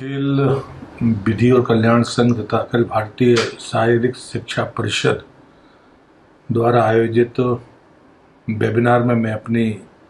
खेल विधि और कल्याण संघ तथा अखिल भारतीय शारीरिक शिक्षा परिषद द्वारा आयोजित वेबिनार में मैं अपनी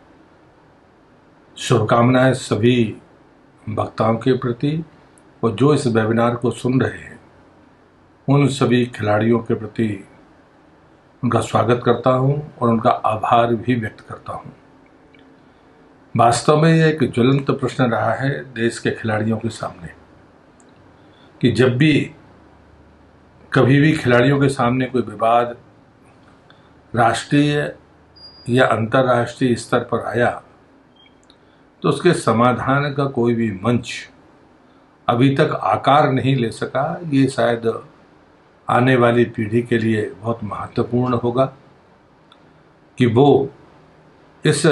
शुभकामनाएं सभी वक्ताओं के प्रति और जो इस वेबिनार को सुन रहे हैं उन सभी खिलाड़ियों के प्रति उनका स्वागत करता हूं और उनका आभार भी व्यक्त करता हूं। वास्तव में यह एक ज्वलंत प्रश्न रहा है देश के खिलाड़ियों के सामने कि जब भी कभी भी खिलाड़ियों के सामने कोई विवाद राष्ट्रीय या अंतर्राष्ट्रीय स्तर पर आया तो उसके समाधान का कोई भी मंच अभी तक आकार नहीं ले सका। ये शायद आने वाली पीढ़ी के लिए बहुत महत्वपूर्ण होगा कि वो इस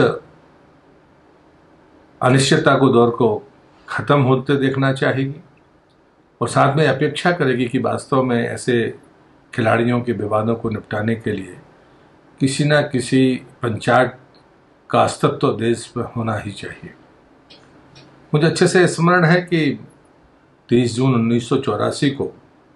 अनिश्चितता को दौर को खत्म होते देखना चाहेगी और साथ में अपेक्षा करेगी कि वास्तव में ऐसे खिलाड़ियों के विवादों को निपटाने के लिए किसी न किसी पंचायत का अस्तित्व देश में होना ही चाहिए। मुझे अच्छे से स्मरण है कि 30 जून 1984 को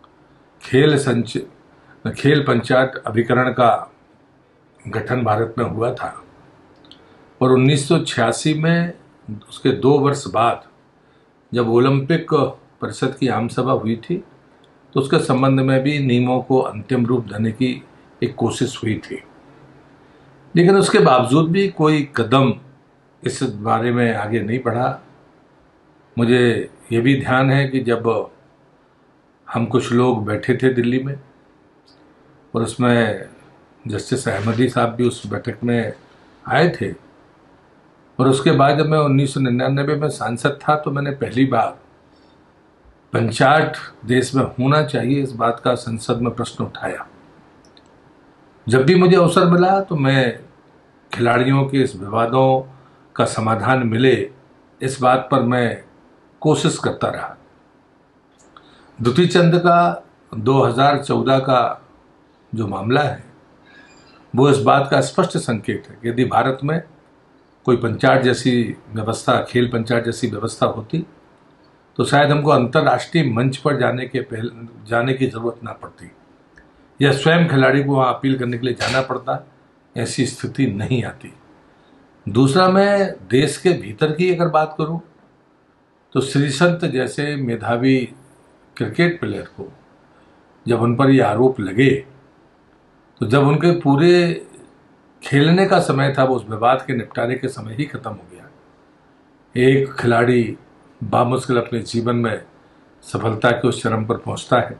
खेल पंचायत अभिकरण का गठन भारत में हुआ था और 1986 में उसके 2 वर्ष बाद जब ओलंपिक परिषद की आम सभा हुई थी तो उसके संबंध में भी नियमों को अंतिम रूप देने की एक कोशिश हुई थी, लेकिन उसके बावजूद भी कोई कदम इस बारे में आगे नहीं बढ़ा। मुझे ये भी ध्यान है कि जब हम कुछ लोग बैठे थे दिल्ली में और उसमें जस्टिस अहमदी साहब भी उस बैठक में आए थे और उसके बाद जब मैं 1999 में सांसद था तो मैंने पहली बार पंचायत देश में होना चाहिए इस बात का संसद में प्रश्न उठाया। जब भी मुझे अवसर मिला तो मैं खिलाड़ियों के इस विवादों का समाधान मिले इस बात पर मैं कोशिश करता रहा। दुती चंद का 2014 का जो मामला है वो इस बात का स्पष्ट संकेत है कि यदि भारत में कोई पंचायत जैसी व्यवस्था, खेल पंचायत जैसी व्यवस्था होती तो शायद हमको अंतर्राष्ट्रीय मंच पर जाने की जरूरत ना पड़ती या स्वयं खिलाड़ी को वहाँ अपील करने के लिए जाना पड़ता। ऐसी स्थिति नहीं आती। दूसरा, मैं देश के भीतर की अगर बात करूं तो श्रीसंत जैसे मेधावी क्रिकेट प्लेयर को जब उन पर ये आरोप लगे तो जब उनके पूरे खेलने का समय था वो उस विवाद के निपटारे के समय ही खत्म हो गया। एक खिलाड़ी बामुश्किल अपने जीवन में सफलता के उस चरम पर पहुंचता है।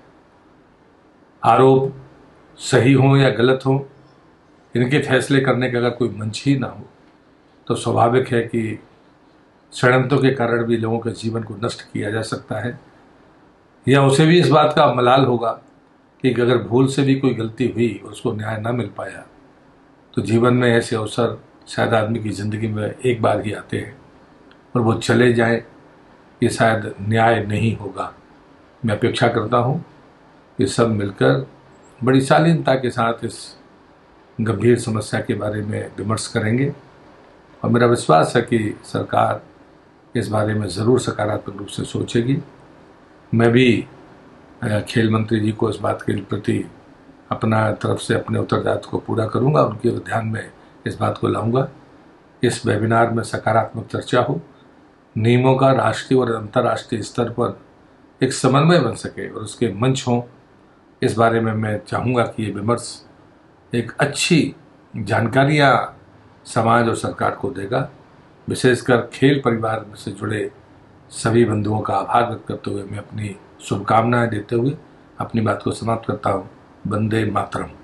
आरोप सही हो या गलत हो, इनके फैसले करने का अगर कोई मंच ही ना हो तो स्वाभाविक है कि षड्यंत्रों के कारण भी लोगों के जीवन को नष्ट किया जा सकता है या उसे भी इस बात का मलाल होगा कि अगर भूल से भी कोई गलती हुई और उसको न्याय ना मिल पाया तो जीवन में ऐसे अवसर शायद आदमी की ज़िंदगी में एक बार ही आते हैं और वो चले जाएं, ये शायद न्याय नहीं होगा। मैं अपेक्षा करता हूँ कि सब मिलकर बड़ी शालीनता के साथ इस गंभीर समस्या के बारे में विमर्श करेंगे और मेरा विश्वास है कि सरकार इस बारे में ज़रूर सकारात्मक रूप से सोचेगी। मैं भी खेल मंत्री जी को इस बात के प्रति अपना तरफ से अपने उत्तरदायित्व को पूरा करूंगा, उनके ध्यान में इस बात को लाऊंगा। इस वेबिनार में सकारात्मक चर्चा हो, नियमों का राष्ट्रीय और अंतर्राष्ट्रीय स्तर पर एक समन्वय बन सके और उसके मंच हों, इस बारे में मैं चाहूँगा कि ये विमर्श एक अच्छी जानकारियाँ समाज और सरकार को देगा। विशेषकर खेल परिवार से जुड़े सभी बंधुओं का आभार व्यक्त करते हुए मैं अपनी शुभकामनाएं देते हुए अपनी बात को समाप्त करता हूँ। वंदे मातरम।